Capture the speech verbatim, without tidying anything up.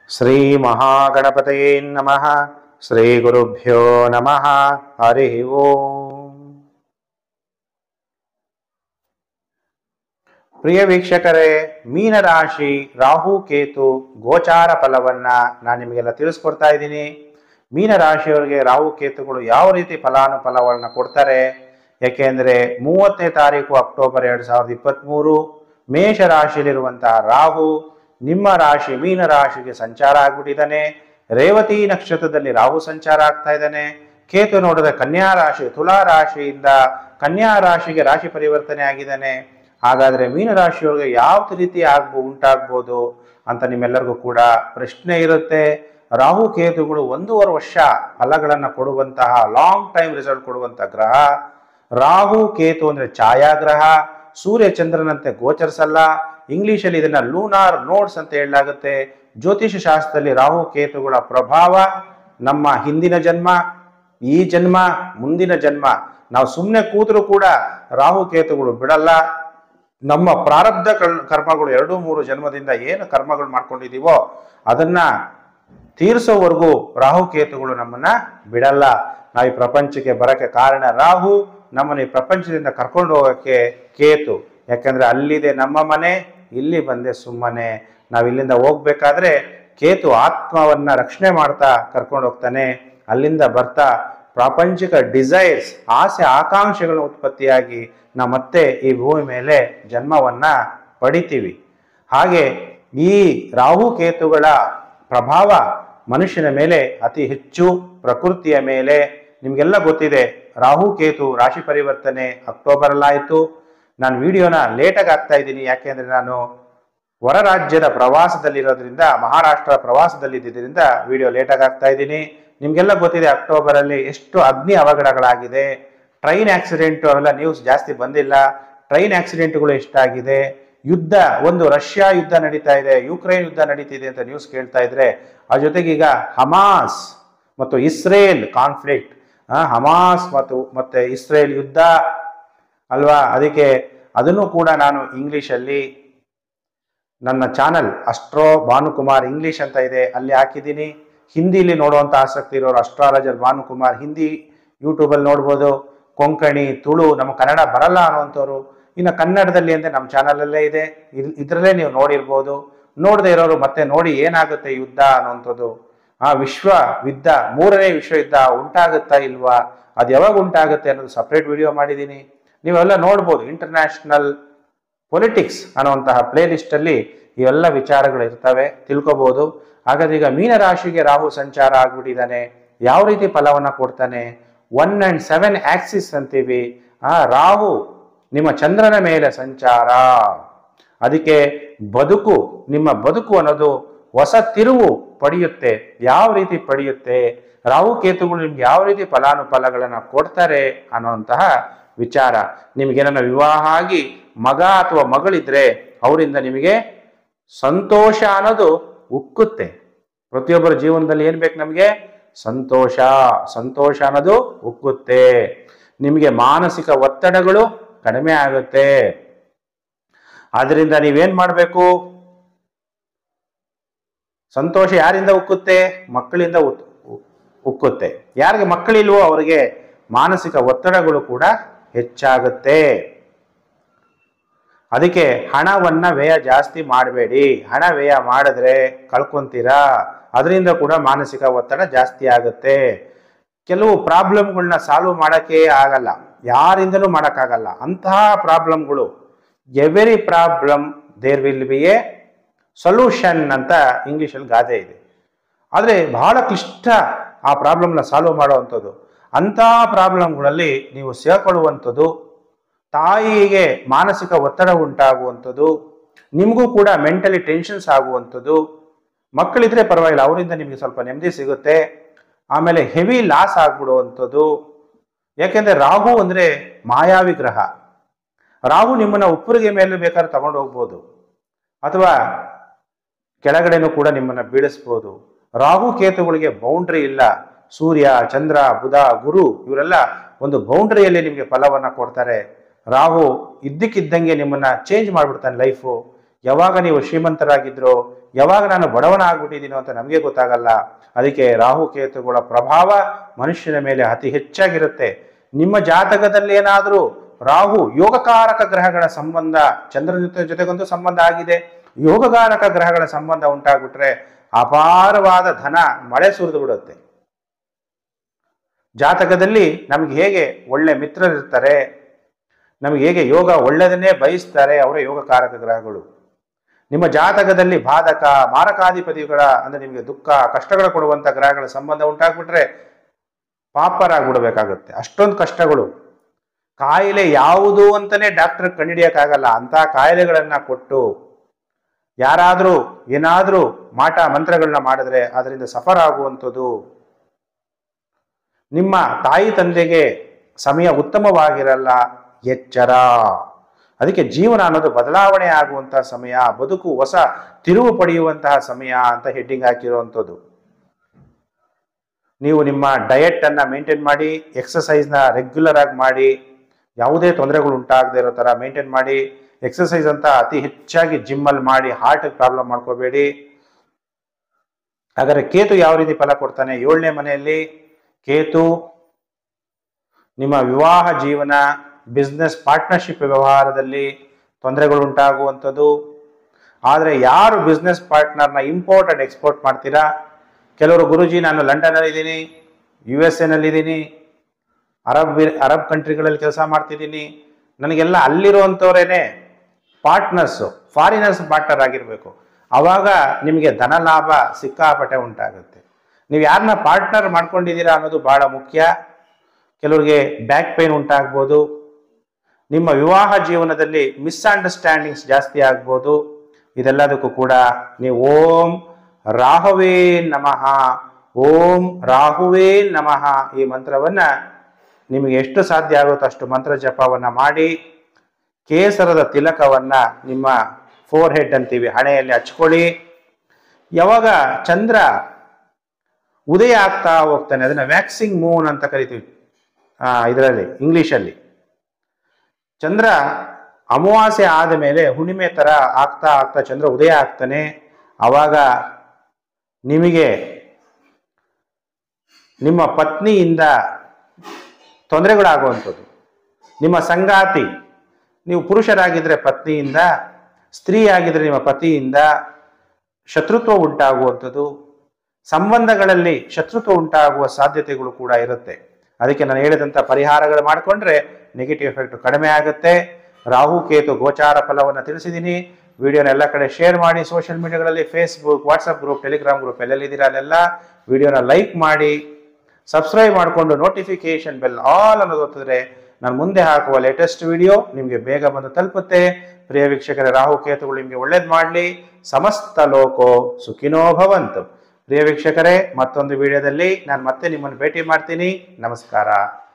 ಶ್ರೀ ಮಹಾಗಣಪತಯೇ ನಮಃ. ಶ್ರೀ ಗುರುಭ್ಯೋ ನಮಃ. ಹರಿ ಓಂ. ಪ್ರಿಯ ವೀಕ್ಷಕರೇ, ಮೀನರಾಶಿ ರಾಹು ಕೇತು ಗೋಚಾರ ಫಲವನ್ನ ನಾನು ನಿಮಗೆಲ್ಲ ತಿಳಿಸ್ಕೊಡ್ತಾ ಇದ್ದೀನಿ. ಮೀನರಾಶಿಯವರಿಗೆ ರಾಹು ಕೇತುಗಳು ಯಾವ ರೀತಿ ಫಲಾನುಫಲಗಳನ್ನ ಕೊಡ್ತಾರೆ, ಯಾಕೆಂದ್ರೆ ಮೂವತ್ತನೇ ತಾರೀಕು ಅಕ್ಟೋಬರ್ ಎರಡ್ ಸಾವಿರದ ಇಪ್ಪತ್ತ್ ಮೂರು ಮೇಷರಾಶಿಯಲ್ಲಿರುವಂತಹ ರಾಹು ನಿಮ್ಮ ರಾಶಿ ಮೀನ ರಾಶಿಗೆ ಸಂಚಾರ ಆಗ್ಬಿಟ್ಟಿದ್ದಾನೆ. ರೇವತಿ ನಕ್ಷತ್ರದಲ್ಲಿ ರಾಹು ಸಂಚಾರ ಆಗ್ತಾ ಇದ್ದಾನೆ. ಕೇತು ನೋಡಿದ್ರೆ ಕನ್ಯಾ ರಾಶಿ ತುಲಾ ರಾಶಿಯಿಂದ ಕನ್ಯಾ ರಾಶಿಗೆ ರಾಶಿ ಪರಿವರ್ತನೆ ಆಗಿದ್ದಾನೆ. ಹಾಗಾದ್ರೆ ಮೀನರಾಶಿಯವ್ರಿಗೆ ಯಾವ ರೀತಿ ಆಗ್ಬೋ ಉಂಟಾಗ್ಬೋದು ಅಂತ ನಿಮ್ಮೆಲ್ಲರಿಗೂ ಕೂಡ ಪ್ರಶ್ನೆ ಇರುತ್ತೆ. ರಾಹು ಕೇತುಗಳು ಒಂದೂವರೆ ವರ್ಷ ಫಲಗಳನ್ನು ಕೊಡುವಂತಹ ಲಾಂಗ್ ಟೈಮ್ ರಿಸಲ್ಟ್ ಕೊಡುವಂತಹ ಗ್ರಹ. ರಾಹು ಕೇತು ಅಂದ್ರೆ ಛಾಯಾಗ್ರಹ, ಸೂರ್ಯ ಚಂದ್ರನಂತೆ ಗೋಚರಿಸಲ್ಲ. ಇಂಗ್ಲಿಷಲ್ಲಿ ಇದನ್ನ ಲೂನಾರ್ ನೋಡ್ಸ್ ಅಂತ ಹೇಳಲಾಗುತ್ತೆ. ಜ್ಯೋತಿಷ ಶಾಸ್ತ್ರದಲ್ಲಿ ರಾಹು ಕೇತುಗಳ ಪ್ರಭಾವ ನಮ್ಮ ಹಿಂದಿನ ಜನ್ಮ, ಈ ಜನ್ಮ, ಮುಂದಿನ ಜನ್ಮ. ನಾವು ಸುಮ್ಮನೆ ಕೂತರೂ ಕೂಡ ರಾಹು ಕೇತುಗಳು ಬಿಡಲ್ಲ. ನಮ್ಮ ಪ್ರಾರಬ್ಧ ಕರ್ಮಗಳು ಎರಡು ಮೂರು ಜನ್ಮದಿಂದ ಏನು ಕರ್ಮಗಳು ಮಾಡ್ಕೊಂಡಿದೀವೋ ಅದನ್ನ ತೀರಿಸೋವರೆಗೂ ರಾಹು ಕೇತುಗಳು ನಮ್ಮನ್ನ ಬಿಡಲ್ಲ. ನಾವು ಈ ಪ್ರಪಂಚಕ್ಕೆ ಬರಕ್ಕೆ ಕಾರಣ ರಾಹು, ನಮ್ಮನ್ನ ಈ ಪ್ರಪಂಚದಿಂದ ಕರ್ಕೊಂಡು ಹೋಗಕ್ಕೆ ಕೇತು. ಯಾಕಂದ್ರೆ ಅಲ್ಲಿದೆ ನಮ್ಮ ಮನೆ, ಇಲ್ಲಿ ಬಂದೆ ಸುಮ್ಮನೆ. ನಾವು ಇಲ್ಲಿಂದ ಹೋಗ್ಬೇಕಾದ್ರೆ ಕೇತು ಆತ್ಮವನ್ನ ರಕ್ಷಣೆ ಮಾಡ್ತಾ ಕರ್ಕೊಂಡು ಹೋಗ್ತಾನೆ. ಅಲ್ಲಿಂದ ಬರ್ತಾ ಪ್ರಾಪಂಚಿಕ ಡಿಸೈರ್ಸ್, ಆಸೆ ಆಕಾಂಕ್ಷೆಗಳ ಉತ್ಪತ್ತಿಯಾಗಿ ನಾವು ಮತ್ತೆ ಈ ಭೂಮಿ ಮೇಲೆ ಜನ್ಮವನ್ನ ಪಡಿತೀವಿ. ಹಾಗೆ ಈ ರಾಹು ಕೇತುಗಳ ಪ್ರಭಾವ ಮನುಷ್ಯನ ಮೇಲೆ ಅತಿ ಹೆಚ್ಚು, ಪ್ರಕೃತಿಯ ಮೇಲೆ. ನಿಮ್ಗೆಲ್ಲ ಗೊತ್ತಿದೆ, ರಾಹು ಕೇತು ರಾಶಿ ಪರಿವರ್ತನೆ ಅಕ್ಟೋಬರ್ ಅಲ್ಲಾಯಿತು. ನಾನು ವಿಡಿಯೋನ ಲೇಟಾಗಿ ಆಗ್ತಾ ಇದ್ದೀನಿ, ಯಾಕೆಂದ್ರೆ ನಾನು ಹೊರ ರಾಜ್ಯದ ಪ್ರವಾಸದಲ್ಲಿರೋದ್ರಿಂದ, ಮಹಾರಾಷ್ಟ್ರ ಪ್ರವಾಸದಲ್ಲಿ ಇದ್ದಿದ್ದರಿಂದ ವಿಡಿಯೋ ಲೇಟಾಗಿ ಆಗ್ತಾ ಇದ್ದೀನಿ. ನಿಮ್ಗೆಲ್ಲ ಗೊತ್ತಿದೆ ಅಕ್ಟೋಬರ್ ಅಲ್ಲಿ ಎಷ್ಟು ಅಗ್ನಿ ಅವಘಡಗಳಾಗಿದೆ. ಟ್ರೈನ್ ಆಕ್ಸಿಡೆಂಟ್ ಅವೆಲ್ಲ ನ್ಯೂಸ್ ಜಾಸ್ತಿ ಬಂದಿಲ್ಲ. ಟ್ರೈನ್ ಆಕ್ಸಿಡೆಂಟ್ಗಳು ಎಷ್ಟಾಗಿದೆ, ಯುದ್ಧ, ಒಂದು ರಷ್ಯಾ ಯುದ್ಧ ನಡೀತಾ ಇದೆ, ಯುಕ್ರೇನ್ ಯುದ್ಧ ನಡೀತಿದೆ ಅಂತ ನ್ಯೂಸ್ ಕೇಳ್ತಾ ಇದ್ರೆ, ಆ ಜೊತೆಗೆ ಈಗ ಹಮಾಸ್ ಮತ್ತು ಇಸ್ರೇಲ್ ಕಾನ್ಫ್ಲಿಕ್ಟ್, ಹಮಾಸ್ ಮತ್ತು ಮತ್ತೆ ಇಸ್ರೇಲ್ ಯುದ್ಧ ಅಲ್ವಾ. ಅದಕ್ಕೆ ಅದನ್ನು ಕೂಡ ನಾನು ಇಂಗ್ಲಿಷಲ್ಲಿ ನನ್ನ ಚಾನಲ್ ಅಸ್ಟ್ರೋ ಭಾನುಕುಮಾರ್ ಇಂಗ್ಲಿಷ್ ಅಂತ ಇದೆ, ಅಲ್ಲಿ ಹಾಕಿದ್ದೀನಿ. ಹಿಂದಿಲಿ ನೋಡುವಂತ ಆಸಕ್ತಿ ಇರೋರು ಅಸ್ಟ್ರಾಲಜರ್ ಭಾನುಕುಮಾರ್ ಹಿಂದಿ ಯೂಟ್ಯೂಬಲ್ಲಿ ನೋಡ್ಬೋದು. ಕೊಂಕಣಿ, ತುಳು, ನಮ್ಮ ಕನ್ನಡ ಬರಲ್ಲ ಅನ್ನುವಂಥವ್ರು ಇನ್ನು ಕನ್ನಡದಲ್ಲಿ ಅಂದ್ರೆ ನಮ್ಮ ಚಾನಲಲ್ಲೇ ಇದೆ, ಇದರಲ್ಲೇ ನೀವು ನೋಡಿರ್ಬೋದು. ನೋಡದೆ ಇರೋರು ಮತ್ತೆ ನೋಡಿ ಏನಾಗುತ್ತೆ ಯುದ್ಧ ಅನ್ನುವಂಥದ್ದು. ಆ ವಿಶ್ವ ಯುದ್ಧ, ಮೂರನೇ ವಿಶ್ವ ಯುದ್ಧ ಉಂಟಾಗುತ್ತಾ ಇಲ್ವಾ, ಅದು ಯಾವಾಗ ಉಂಟಾಗುತ್ತೆ ಅನ್ನೋದು ಸಪ್ರೇಟ್ ವಿಡಿಯೋ ಮಾಡಿದ್ದೀನಿ, ನೀವೆಲ್ಲ ನೋಡ್ಬೋದು. ಇಂಟರ್ನ್ಯಾಷನಲ್ ಪೊಲಿಟಿಕ್ಸ್ ಅನ್ನುವಂತಹ ಪ್ಲೇ ಲಿಸ್ಟ್ ಅಲ್ಲಿ ಇವೆಲ್ಲ ವಿಚಾರಗಳು ಇರ್ತವೆ, ತಿಳ್ಕೊಬಹುದು. ಹಾಗಾದ್ರೆ ಈಗ ಮೀನರಾಶಿಗೆ ರಾಹು ಸಂಚಾರ ಆಗ್ಬಿಟ್ಟಿದ್ದಾನೆ. ಯಾವ ರೀತಿ ಫಲವನ್ನ ಕೊಡ್ತಾನೆ? ಒನ್ ಅಂಡ್ ಸೆವೆನ್ ಆಕ್ಸಿಸ್ ಅಂತೀವಿ. ಆ ರಾಹು ನಿಮ್ಮ ಚಂದ್ರನ ಮೇಲೆ ಸಂಚಾರ. ಅದಕ್ಕೆ ಬದುಕು, ನಿಮ್ಮ ಬದುಕು ಅನ್ನೋದು ಹೊಸ ತಿರುವು ಪಡೆಯುತ್ತೆ. ಯಾವ ರೀತಿ ಪಡೆಯುತ್ತೆ, ರಾಹು ಕೇತುಗಳು ನಿಮ್ಗೆ ಯಾವ ರೀತಿ ಫಲಾನುಫಲಗಳನ್ನ ಕೊಡ್ತಾರೆ ಅನ್ನುವಂತಹ ವಿಚಾರ. ನಿಮ್ಗೇನ ವಿವಾಹ ಆಗಿ ಮಗ ಅಥವಾ ಮಗಳಿದ್ರೆ ಅವರಿಂದ ನಿಮಗೆ ಸಂತೋಷ ಅನ್ನೋದು ಉಕ್ಕುತ್ತೆ. ಪ್ರತಿಯೊಬ್ಬರ ಜೀವನದಲ್ಲಿ ಏನ್ ಬೇಕು ನಮಗೆ? ಸಂತೋಷ. ಸಂತೋಷ ಅನ್ನೋದು ಉಕ್ಕುತ್ತೆ. ನಿಮಗೆ ಮಾನಸಿಕ ಒತ್ತಡಗಳು ಕಡಿಮೆ ಆಗುತ್ತೆ. ಆದ್ರಿಂದ ನೀವೇನ್ ಮಾಡ್ಬೇಕು? ಸಂತೋಷ ಯಾರಿಂದ ಉಕ್ಕುತ್ತೆ? ಮಕ್ಕಳಿಂದ ಉಕ್ಕುತ್ತೆ. ಯಾರಿಗೆ ಮಕ್ಕಳಿಲ್ವೋ ಅವರಿಗೆ ಮಾನಸಿಕ ಒತ್ತಡಗಳು ಕೂಡ ಹೆಚ್ಚಾಗುತ್ತೆ. ಅದಕ್ಕೆ ಹಣವನ್ನ ವ್ಯಯ ಜಾಸ್ತಿ ಮಾಡಬೇಡಿ. ಹಣ ವ್ಯಯ ಮಾಡಿದ್ರೆ ಕಳ್ಕೊಂತೀರಾ, ಅದರಿಂದ ಕೂಡ ಮಾನಸಿಕ ಒತ್ತಡ ಜಾಸ್ತಿ ಆಗುತ್ತೆ. ಕೆಲವು ಪ್ರಾಬ್ಲಮ್ಗಳನ್ನ ಸಾಲ್ವ್ ಮಾಡಕ್ಕೆ ಆಗಲ್ಲ, ಯಾರಿಂದಲೂ ಮಾಡೋಕ್ಕಾಗಲ್ಲ. ಅಂತಹ ಪ್ರಾಬ್ಲಮ್ಗಳು, every problem there will be a solution ಅಂತ ಇಂಗ್ಲಿಷಲ್ಲಿ ಗಾದೆ ಇದೆ. ಆದರೆ ಬಹಳ ಕ್ಲಿಷ್ಟ ಆ ಪ್ರಾಬ್ಲಮ್ನ ಸಾಲ್ವ್ ಮಾಡುವಂಥದ್ದು. ಅಂತಹ ಪ್ರಾಬ್ಲಮ್ಗಳಲ್ಲಿ ನೀವು ಸೇರ್ಕೊಳ್ಳುವಂಥದ್ದು, ತಾಯಿಗೆ ಮಾನಸಿಕ ಒತ್ತಡ ಉಂಟಾಗುವಂಥದ್ದು, ನಿಮಗೂ ಕೂಡ ಮೆಂಟಲಿ ಟೆನ್ಷನ್ಸ್ ಆಗುವಂಥದ್ದು. ಮಕ್ಕಳಿದ್ರೆ ಪರವಾಗಿಲ್ಲ, ಅವರಿಂದ ನಿಮಗೆ ಸ್ವಲ್ಪ ನೆಮ್ಮದಿ ಸಿಗುತ್ತೆ. ಆಮೇಲೆ ಹೆವಿ ಲಾಸ್ ಆಗ್ಬಿಡುವಂಥದ್ದು. ಯಾಕೆಂದ್ರೆ ರಾಹು ಅಂದ್ರೆ ಮಾಯಾವಿ ಗ್ರಹ. ರಾಹು ನಿಮ್ಮನ್ನ ಉಪ್ಪರಿಗೆ ಮೇಲೆ ಬೇಕಾದ್ರೆ ತಗೊಂಡು ಹೋಗ್ಬೋದು, ಅಥವಾ ಕೆಳಗಡೆನೂ ಕೂಡ ನಿಮ್ಮನ್ನ ಬೀಳಿಸ್ಬೋದು. ರಾಹು ಕೇತುಗಳಿಗೆ ಬೌಂಡ್ರಿ ಇಲ್ಲ. ಸೂರ್ಯ, ಚಂದ್ರ, ಬುಧ, ಗುರು ಇವರೆಲ್ಲ ಒಂದು ಬೌಂಡ್ರಿಯಲ್ಲಿ ನಿಮಗೆ ಫಲವನ್ನ ಕೊಡ್ತಾರೆ. ರಾಹು ಇದ್ದಕ್ಕಿದ್ದಂಗೆ ನಿಮ್ಮನ್ನ ಚೇಂಜ್ ಮಾಡ್ಬಿಡ್ತಾನೆ ಲೈಫು. ಯಾವಾಗ ನೀವು ಶ್ರೀಮಂತರಾಗಿದ್ರೋ, ಯಾವಾಗ ನಾನು ಬಡವನ ಆಗ್ಬಿಟ್ಟಿದ್ದೀನೋ ಅಂತ ನಮಗೆ ಗೊತ್ತಾಗಲ್ಲ. ಅದಕ್ಕೆ ರಾಹು ಕೇತುಗಳ ಪ್ರಭಾವ ಮನುಷ್ಯನ ಮೇಲೆ ಅತಿ ಹೆಚ್ಚಾಗಿರುತ್ತೆ. ನಿಮ್ಮ ಜಾತಕದಲ್ಲಿ ಏನಾದರೂ ರಾಹು ಯೋಗಕಾರಕ ಗ್ರಹಗಳ ಸಂಬಂಧ, ಚಂದ್ರನ ಜೊತೆ ಜೊತೆಗೊಂದು ಸಂಬಂಧ ಆಗಿದೆ, ಯೋಗಕಾರಕ ಗ್ರಹಗಳ ಸಂಬಂಧ ಉಂಟಾಗ್ಬಿಟ್ರೆ ಅಪಾರವಾದ ಧನ ಮಳೆ ಸುರಿದು ಬಿಡುತ್ತೆ. ಜಾತಕದಲ್ಲಿ ನಮ್ಗೆ ಹೇಗೆ ಒಳ್ಳೆ ಮಿತ್ರರಿರ್ತಾರೆ, ನಮ್ಗೆ ಹೇಗೆ ಯೋಗ ಒಳ್ಳೆಯದನ್ನೇ ಬಯಸ್ತಾರೆ, ಅವರೇ ಯೋಗಕಾರಕ ಗ್ರಹಗಳು. ನಿಮ್ಮ ಜಾತಕದಲ್ಲಿ ಬಾಧಕ ಮಾರಕಾಧಿಪತಿಗಳ ಅಂದ್ರೆ ನಿಮಗೆ ದುಃಖ ಕಷ್ಟಗಳು ಕೊಡುವಂತ ಗ್ರಹಗಳ ಸಂಬಂಧ ಉಂಟಾಗ್ಬಿಟ್ರೆ ಪಾಪರಾಗ್ಬಿಡ್ಬೇಕಾಗುತ್ತೆ. ಅಷ್ಟೊಂದು ಕಷ್ಟಗಳು, ಕಾಯಿಲೆ ಯಾವುದು ಅಂತಾನೆ ಡಾಕ್ಟರ್ ಕಂಡುಹಿಡಿಯಕ್ಕಾಗಲ್ಲ ಅಂತ ಕಾಯಿಲೆಗಳನ್ನ ಕೊಟ್ಟು ಯಾರಾದರೂ ಏನಾದರೂ ಮಾಟ ಮಂತ್ರಗಳನ್ನ ಮಾಡಿದ್ರೆ ಅದರಿಂದ ಸಫರ್ ಆಗುವಂಥದ್ದು. ನಿಮ್ಮ ತಾಯಿ ತಂದೆಗೆ ಸಮಯ ಉತ್ತಮವಾಗಿರಲ್ಲ, ಎಚ್ಚರ. ಅದಕ್ಕೆ ಜೀವನ ಅನ್ನೋದು ಬದಲಾವಣೆ ಆಗುವಂತಹ ಸಮಯ, ಬದುಕು ಹೊಸ ತಿರುವು ಪಡೆಯುವಂತಹ ಸಮಯ ಅಂತ ಹೆಡ್ಡಿಂಗ್ ಹಾಕಿರುವಂಥದ್ದು. ನೀವು ನಿಮ್ಮ ಡಯಟ್ ಅನ್ನ ಮೇಂಟೈನ್ ಮಾಡಿ, ಎಕ್ಸಸೈಸ್ನ ರೆಗ್ಯುಲರ್ ಆಗಿ ಮಾಡಿ, ಯಾವುದೇ ತೊಂದರೆಗಳು ಉಂಟಾಗದೇ ಇರೋ ತರ ಮೇಂಟೈನ್ ಮಾಡಿ. ಎಕ್ಸಸೈಸ್ ಅಂತ ಅತಿ ಹೆಚ್ಚಾಗಿ ಜಿಮ್ಮಲ್ಲಿ ಮಾಡಿ ಹಾರ್ಟ್ ಪ್ರಾಬ್ಲಮ್ ಮಾಡ್ಕೋಬೇಡಿ. ಹಾಗಾದ್ರೆ ಕೇತು ಯಾವ ರೀತಿ ಫಲ ಕೊಡ್ತಾನೆ? ಏಳನೇ ಮನೆಯಲ್ಲಿ ಕೇತು ನಿಮ್ಮ ವಿವಾಹ ಜೀವನ, ಬಿಸ್ನೆಸ್ ಪಾರ್ಟ್ನರ್ಶಿಪ್ ವ್ಯವಹಾರದಲ್ಲಿ ತೊಂದರೆಗಳು ಉಂಟಾಗುವಂಥದ್ದು. ಆದರೆ ಯಾರು ಬಿಸ್ನೆಸ್ ಪಾರ್ಟ್ನರ್ನ ಇಂಪೋರ್ಟ್ ಅಂಡ್ ಎಕ್ಸ್ಪೋರ್ಟ್ ಮಾಡ್ತೀರಾ, ಕೆಲವರು ಗುರುಜಿ ನಾನು ಲಂಡನಲ್ಲಿ ಇದ್ದೀನಿ, ಯು ಎಸ್ ಎನಲ್ಲಿದ್ದೀನಿ, ಅರಬ್ ಅರಬ್ ಕಂಟ್ರಿಗಳಲ್ಲಿ ಕೆಲಸ ಮಾಡ್ತಿದ್ದೀನಿ, ನನಗೆಲ್ಲ ಅಲ್ಲಿರುವಂಥವ್ರೇನೆ ಪಾರ್ಟ್ನರ್ಸು, ಫಾರಿನರ್ಸ್ ಪಾರ್ಟ್ನರ್ ಆಗಿರಬೇಕು. ಆವಾಗ ನಿಮಗೆ ಧನ ಲಾಭ ಸಿಕ್ಕಾಪಟ್ಟೆ ಉಂಟಾಗುತ್ತೆ. ನೀವು ಯಾರನ್ನ ಪಾರ್ಟ್ನರ್ ಮಾಡ್ಕೊಂಡಿದ್ದೀರಾ ಅನ್ನೋದು ಬಹಳ ಮುಖ್ಯ. ಕೆಲವರಿಗೆ ಬ್ಯಾಕ್ ಪೇನ್ ಉಂಟಾಗ್ಬೋದು. ನಿಮ್ಮ ವಿವಾಹ ಜೀವನದಲ್ಲಿ ಮಿಸ್ಅಂಡರ್ಸ್ಟ್ಯಾಂಡಿಂಗ್ಸ್ ಜಾಸ್ತಿ ಆಗ್ಬೋದು. ಇದೆಲ್ಲದಕ್ಕೂ ಕೂಡ ನೀವು ಓಂ ರಾಹುವೇ ನಮಃ, ಓಂ ರಾಹುವೇ ನಮಃ ಈ ಮಂತ್ರವನ್ನ ನಿಮಗೆ ಎಷ್ಟು ಸಾಧ್ಯ ಆಗುತ್ತೋ ಅಷ್ಟು ಮಂತ್ರ ಜಪವನ್ನ ಮಾಡಿ, ಕೇಸರದ ತಿಲಕವನ್ನ ನಿಮ್ಮ ಫೋರ್ ಹೆಡ್ ಅಂತೀವಿ ಹಣೆಯಲ್ಲಿ ಹಚ್ಕೊಳ್ಳಿ. ಯಾವಾಗ ಚಂದ್ರ ಉದಯ ಆಗ್ತಾ ಹೋಗ್ತಾನೆ ಅದನ್ನ ವ್ಯಾಕ್ಸಿಂಗ್ ಮೂನ್ ಅಂತ ಕರಿತೀವಿ ಆ ಇದರಲ್ಲಿ ಇಂಗ್ಲಿಷಲ್ಲಿ. ಚಂದ್ರ ಅಮಾವಾಸ್ಯೆ ಆದ ಮೇಲೆ ಹುಣ್ಣಿಮೆ ತರ ಆಗ್ತಾ ಆಗ್ತಾ ಚಂದ್ರ ಉದಯ ಆಗ್ತಾನೆ. ಆವಾಗ ನಿಮಗೆ ನಿಮ್ಮ ಪತ್ನಿಯಿಂದ ತೊಂದರೆಗಳಾಗುವಂಥದ್ದು, ನಿಮ್ಮ ಸಂಗಾತಿ, ನೀವು ಪುರುಷರಾಗಿದ್ರೆ ಪತ್ನಿಯಿಂದ, ಸ್ತ್ರೀ ಆಗಿದ್ರೆ ನಿಮ್ಮ ಪತಿಯಿಂದ ಶತ್ರುತ್ವ ಉಂಟಾಗುವಂಥದ್ದು, ಸಂಬಂಧಗಳಲ್ಲಿ ಶತ್ರುತ್ವ ಉಂಟಾಗುವ ಸಾಧ್ಯತೆಗಳು ಕೂಡ ಇರುತ್ತೆ. ಅದಕ್ಕೆ ನಾನು ಹೇಳಿದಂಥ ಪರಿಹಾರಗಳು ಮಾಡಿಕೊಂಡ್ರೆ ನೆಗೆಟಿವ್ ಎಫೆಕ್ಟ್ ಕಡಿಮೆ ಆಗುತ್ತೆ. ರಾಹು ಕೇತು ಗೋಚಾರ ಫಲವನ್ನು ತಿಳಿಸಿದ್ದೀನಿ. ವಿಡಿಯೋನ ಎಲ್ಲ ಕಡೆ ಶೇರ್ ಮಾಡಿ. ಸೋಷಿಯಲ್ ಮೀಡಿಯಾಗಳಲ್ಲಿ Facebook, WhatsApp group, Telegram group ಎಲ್ಲೆಲ್ಲಿದ್ದೀರಾ ಅಲ್ಲೆಲ್ಲ ವಿಡಿಯೋನ ಲೈಕ್ ಮಾಡಿ, ಸಬ್ಸ್ಕ್ರೈಬ್ ಮಾಡಿಕೊಂಡು ನೋಟಿಫಿಕೇಶನ್ ಬೆಲ್ ಆಲ್ ಅನ್ನೋದು ಒತ್ತಿದ್ರೆ ನಾನು ಮುಂದೆ ಹಾಕುವ ಲೇಟೆಸ್ಟ್ ವಿಡಿಯೋ ನಿಮಗೆ ಬೇಗ ಬಂದು ತಲುಪುತ್ತೆ. ಪ್ರಿಯ ವೀಕ್ಷಕರೇ, ರಾಹು ಕೇತುಗಳು ನಿಮಗೆ ಒಳ್ಳೇದು ಮಾಡಲಿ. ಸಮಸ್ತ ಲೋಕೋ ಸುಖಿನೋ ಭವಂತು. ಪ್ರಿಯ ವೀಕ್ಷಕರೇ, ಮತ್ತೊಂದು ವಿಡಿಯೋದಲ್ಲಿ ನಾನು ಮತ್ತೆ ನಿಮ್ಮನ್ನು ಭೇಟಿ ಮಾಡ್ತೀನಿ. ನಮಸ್ಕಾರ.